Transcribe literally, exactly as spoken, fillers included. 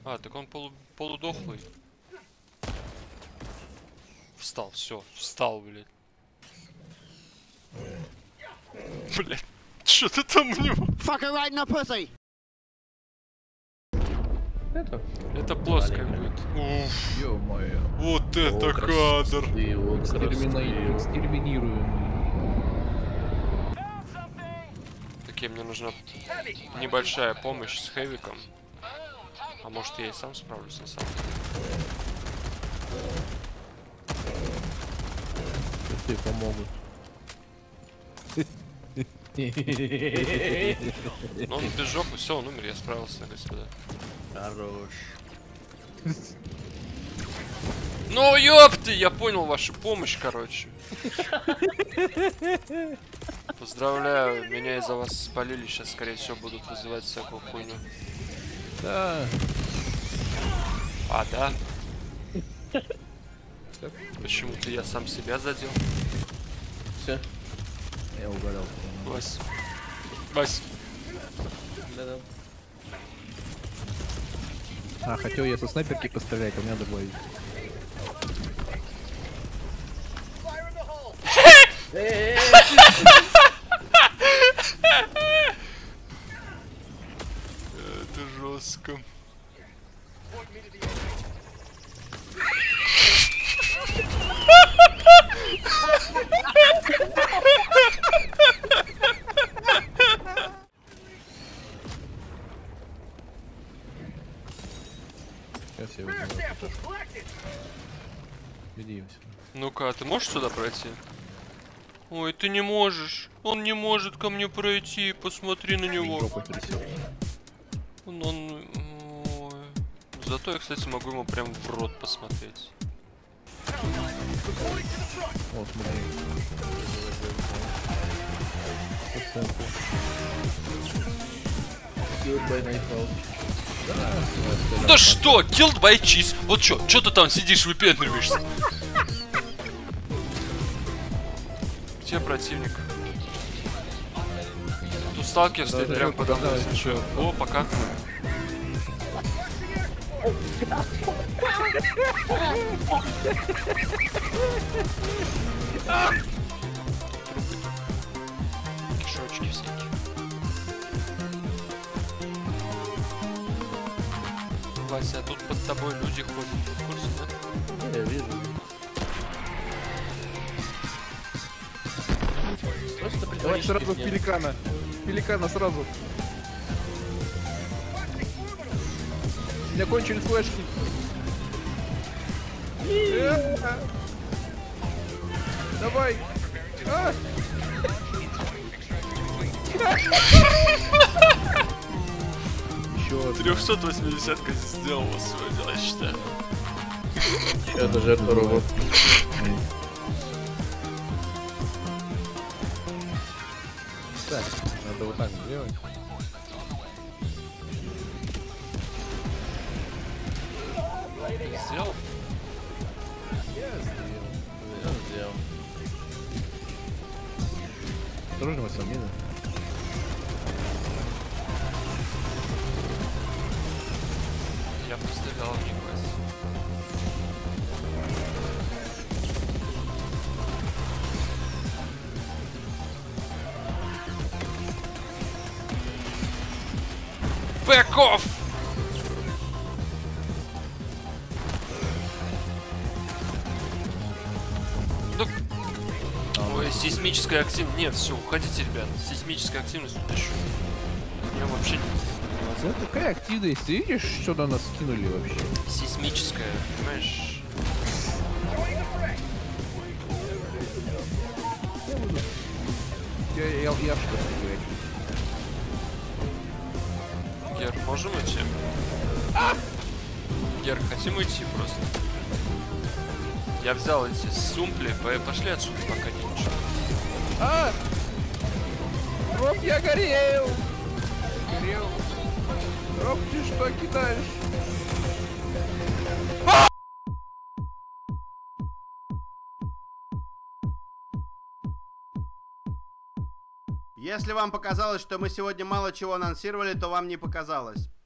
А, так он полу полудохлый. Встал, все, встал, блядь. Блядь, что ты там у него? Это? Это плоская будет. Уф, Ё-моё. вот это кадр. Экстермина- Экстерминируемый. Такие, мне нужна небольшая помощь с хэвиком. А может, я и сам справлюсь на самом Тебе помогут. Но он без жопы, все, он умер, я справился, господа. Хорош. Ну ёпты, я понял вашу помощь, короче. Поздравляю, меня из-за вас спалили, сейчас, скорее всего, будут вызывать всякую хуйню. Да. А, да? Почему-то я сам себя задел. Все. Я угадал. Вась. Вась. Да-да. А, хотел я со снайперки пострелять, а у меня добавить. Это жестко. Сейчас я возьму. Надеемся. Ну-ка, а ты можешь сюда пройти? Ой, ты не можешь. Он не может ко мне пройти. Посмотри на него. Жопу трясет. Он, он... Ой. Зато я, кстати, могу ему прям в рот посмотреть. О, смотри. Да что? Killed by cheese. Вот чё? Чё ты там сидишь, выпендриваешься? Где противник? Тут сталкер стоит Да, прям да, подо да, мной, да, если чё. О, пока. Трупы. Кишочки всякие. Вася, а тут под тобой люди ходят. Ты в курсе, да? Я вижу. Давай сразу в пеликана. В пеликана сразу. У меня кончились флешки. Э-э-э. Давай. А! Еще одна. трёхсот восьмидесятка сделала свое дело, я считаю. Еще одна жертва робот. Так, надо вот так сделать. Сделал? Я сделал. Я сделал. Осторожно, Василина. Я пострелял в них, Вася. Back off! Ну... Ой, сейсмическая активность. Нет, все, уходите, ребят. Сейсмическая активность тут еще. Я вообще не... Ну какая активность? Ты видишь, что на нас скинули вообще? Сейсмическая, понимаешь? Я, я, я, я что говорить. Гер, можем уйти? Гер, хотим уйти просто. Я взял эти сумпли, пошли отсюда, пока не ничего. А! Роб, я горел! Горел. Роб, ты что кидаешь? Если вам показалось, что мы сегодня мало чего анонсировали, то вам не показалось.